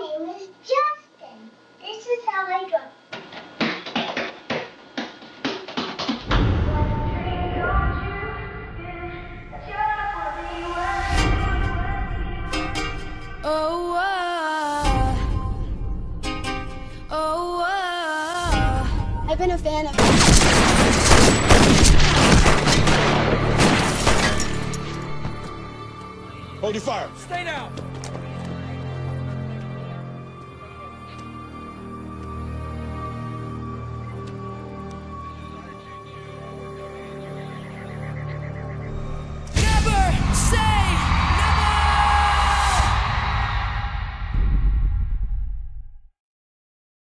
name is Justin. This is how I draw. Oh, I've been a fan of. Hold your fire. Stay down.